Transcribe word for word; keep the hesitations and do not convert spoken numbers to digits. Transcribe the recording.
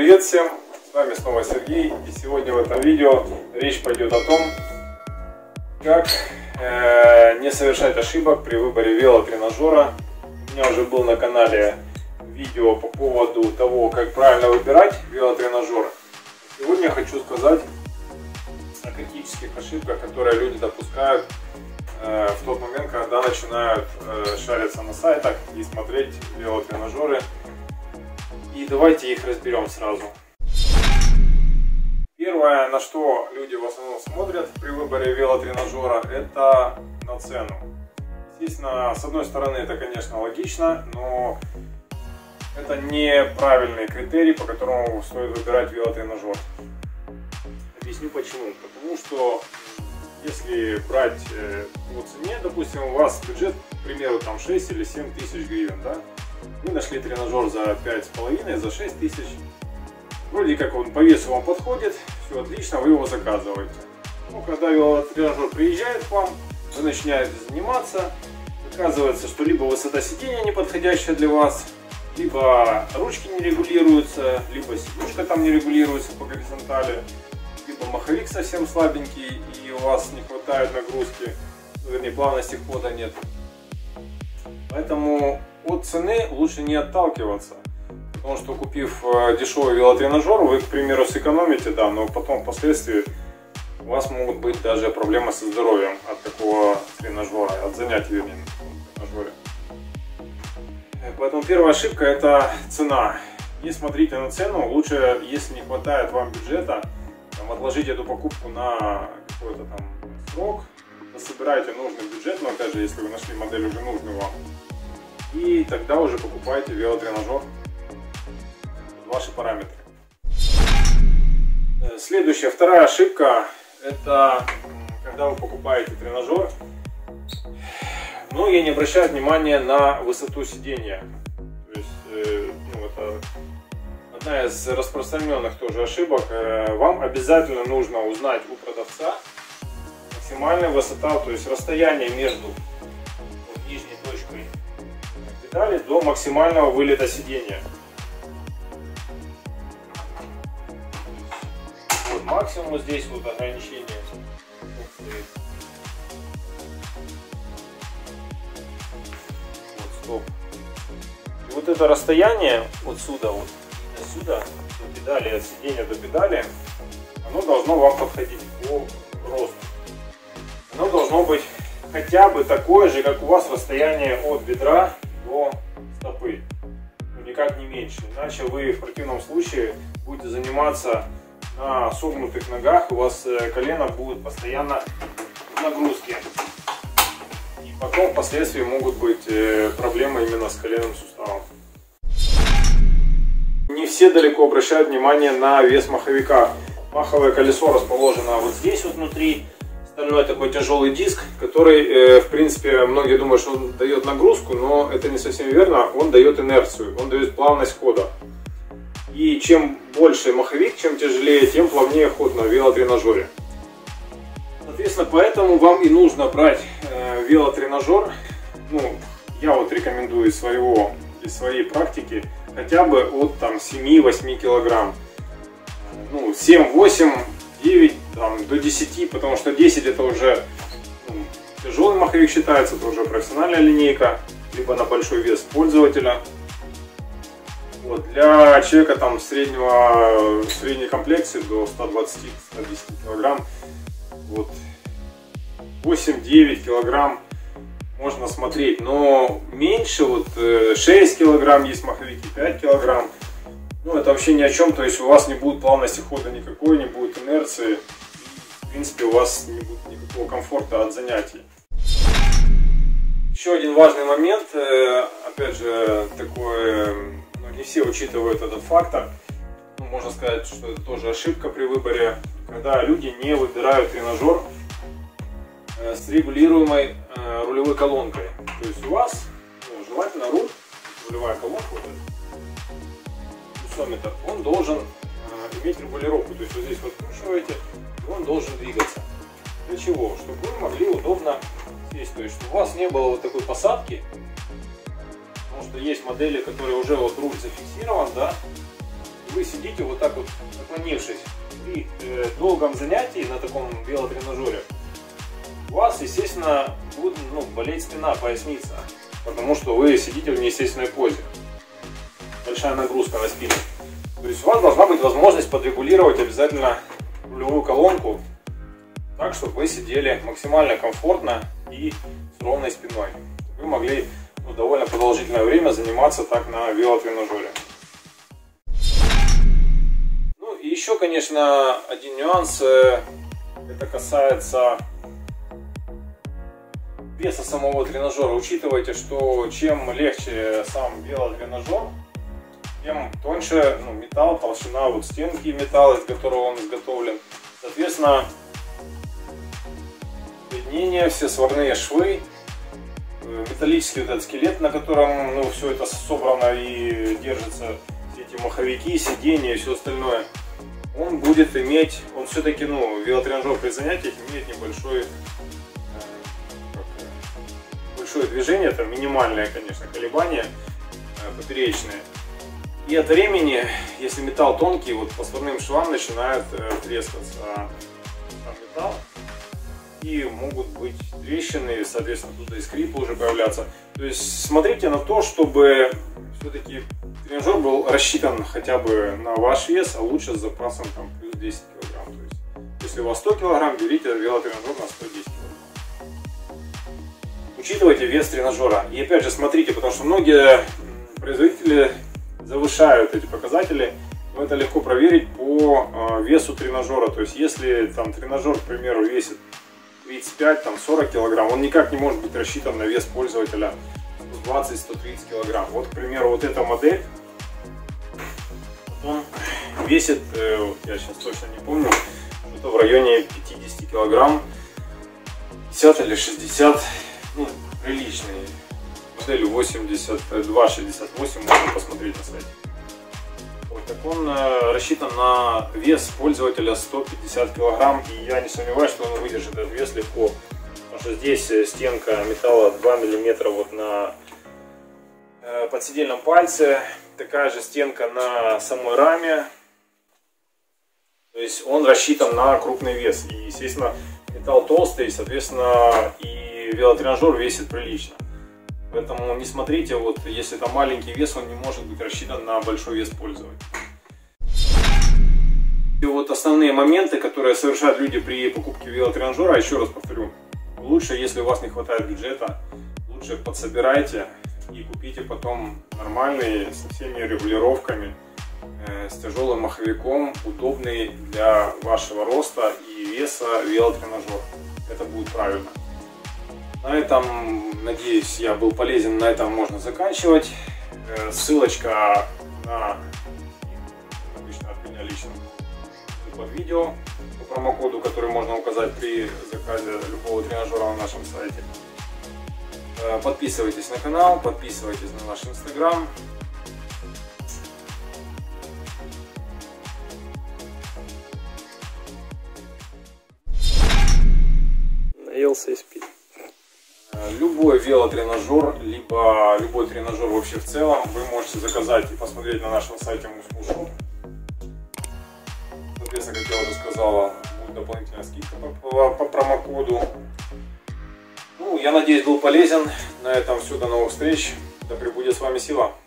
Привет всем, с вами снова Сергей, и сегодня в этом видео речь пойдет о том, как э, не совершать ошибок при выборе велотренажера. У меня уже был на канале видео по поводу того, как правильно выбирать велотренажер. Сегодня я хочу сказать о критических ошибках, которые люди допускают э, в тот момент, когда начинают э, шариться на сайтах и смотреть велотренажеры. И давайте их разберем сразу. Первое, на что люди в основном смотрят при выборе велотренажера, это на цену. Естественно, с одной стороны, это, конечно, логично, но это неправильный критерий, по которому стоит выбирать велотренажер. Объясню почему. Потому что если брать по цене, допустим, у вас бюджет, к примеру, там шесть или семь тысяч гривен, да? Вы нашли тренажер за пять с половиной, за шесть тысяч. Вроде как он по весу вам подходит, все отлично, вы его заказываете. Но когда велотренажер приезжает к вам, вы начинаете заниматься, оказывается, что либо высота сидения не подходящая для вас, либо ручки не регулируются, либо сидушка там не регулируется по горизонтали, либо маховик совсем слабенький и у вас не хватает нагрузки, вернее, плавности хода нет. Поэтому от цены лучше не отталкиваться, потому что, купив дешевый велотренажер, вы, к примеру, сэкономите, да, но потом впоследствии у вас могут быть даже проблемы со здоровьем от такого тренажера, от занятий, вернее, на тренажере. Поэтому первая ошибка — это цена. Не смотрите на цену, лучше, если не хватает вам бюджета, там, отложить эту покупку на какой-то там срок, собирайте нужный бюджет, но опять же, если вы нашли модель уже нужную вам, и тогда уже покупайте велотренажер под ваши параметры. Следующая, вторая ошибка, это когда вы покупаете тренажер, многие не обращают внимания на высоту сидения. То есть, э, ну, это одна из распространенных тоже ошибок. Вам обязательно нужно узнать у продавца максимальная высота, то есть расстояние между вот, нижней точкой педали до максимального вылета сидения. Вот максимум здесь вот ограничение. Вот, стоп. И вот это расстояние отсюда вот отсюда до педали, от сидения до педали, оно должно вам подходить по росту. Оно должно быть хотя бы такое же, как у вас расстояние от бедра до стопы, но никак не меньше, иначе вы в противном случае будете заниматься на согнутых ногах, у вас колено будет постоянно в нагрузке, и потом впоследствии могут быть проблемы именно с коленным суставом. Не все далеко обращают внимание на вес маховика. Маховое колесо расположено вот здесь вот внутри. Стальной такой тяжелый диск, который, э, в принципе, многие думают, что он дает нагрузку, но это не совсем верно. Он дает инерцию, он дает плавность хода. И чем больше маховик, чем тяжелее, тем плавнее ход на велотренажере. Соответственно, поэтому вам и нужно брать э, велотренажер. Ну, я вот рекомендую из своего, из своей практики хотя бы от там семи-восьми килограмм. Ну, семь-восемь, девять там, до десяти, потому что десять это уже ну, тяжелый маховик считается, это уже профессиональная линейка, либо на большой вес пользователя. Вот, для человека там среднего, средней комплекции до ста двадцати — ста десяти килограмм, вот, восемь-девять килограмм можно смотреть, но меньше, вот шесть килограмм есть маховики, пять килограмм. Ну, это вообще ни о чем, то есть у вас не будет плавности хода никакой, не будет инерции, и, в принципе, у вас не будет никакого комфорта от занятий. Еще один важный момент, опять же, такой, ну, не все учитывают этот фактор, ну, можно сказать, что это тоже ошибка при выборе, когда люди не выбирают тренажер с регулируемой рулевой колонкой. То есть у вас, ну, желательно руль, рулевая колонка, вот он должен э, иметь регулировку, то есть вот здесь вот откручиваете, и он должен двигаться. Для чего? Чтобы вы могли удобно сесть, то есть чтобы у вас не было вот такой посадки, потому что есть модели, которые уже вот руль зафиксирован, да, вы вы сидите вот так вот наклонившись при э, долгом занятии на таком велотренажере, у вас, естественно, будет ну, болеть спина, поясница, потому что вы сидите в неестественной позе. Большая нагрузка на спину. То есть у вас должна быть возможность подрегулировать обязательно рулевую колонку так, чтобы вы сидели максимально комфортно и с ровной спиной. Вы могли ну, довольно продолжительное время заниматься так на велотренажере. Ну и еще, конечно, один нюанс. Это касается веса самого тренажера. Учитывайте, что чем легче сам велотренажер, тем тоньше ну, металл, толщина вот стенки металла, из которого он изготовлен. Соответственно, соединения, все сварные швы, металлический вот этот скелет, на котором ну, все это собрано и держится, все эти маховики, сиденья и все остальное, он будет иметь, он все-таки, ну, велотренажер при занятиях имеет небольшой, большое движение, это минимальное, конечно, колебание поперечное. И от времени, если металл тонкий, вот по сварным швам начинает трескаться сам металл. И могут быть трещины, соответственно, туда и скрипы уже появляться. То есть смотрите на то, чтобы все-таки тренажер был рассчитан хотя бы на ваш вес, а лучше с запасом там, плюс десять килограмм. То есть, если у вас сто килограмм, берите велотренажер на сто десять килограмм. Учитывайте вес тренажера. И опять же смотрите, потому что многие производители завышают эти показатели. Но это легко проверить по э, весу тренажера. То есть если там тренажер, к примеру, весит тридцать пять сорок килограмм, он никак не может быть рассчитан на вес пользователя сто двадцать — сто тридцать килограмм. Вот, к примеру, вот эта модель, он весит, э, я сейчас точно не помню, что-то в районе пятидесяти килограмм, пятьдесят или шестьдесят, ну, приличный. Модель восемьдесят два шестьдесят восемь, можно посмотреть на сайте. Вот, так он э, рассчитан на вес пользователя сто пятьдесят килограмм, и я не сомневаюсь, что он выдержит этот вес легко. Потому что здесь стенка металла два миллиметра вот на э, подседельном пальце, такая же стенка на самой раме. То есть он рассчитан на крупный вес. И, естественно, металл толстый, соответственно, и велотренажер весит прилично. Поэтому не смотрите, вот если это маленький вес, он не может быть рассчитан на большой вес пользователя. И вот основные моменты, которые совершают люди при покупке велотренажера, еще раз повторю, лучше, если у вас не хватает бюджета, лучше подсобирайте и купите потом нормальный, со всеми регулировками, э, с тяжелым маховиком, удобный для вашего роста и веса велотренажер. Это будет правильно. На этом, надеюсь, я был полезен, на этом можно заканчивать. Ссылочка на, обычно от меня лично, под видео по промокоду, который можно указать при заказе любого тренажера на нашем сайте. Подписывайтесь на канал, подписывайтесь на наш инстаграм. Наелся и спит. Любой велотренажер, либо любой тренажер вообще в целом, вы можете заказать и посмотреть на нашем сайте Muscle. Соответственно, как я уже сказала, будет дополнительная скидка по, по, по промокоду. Ну, я надеюсь, был полезен. На этом все, до новых встреч. Да пребудет с вами сила.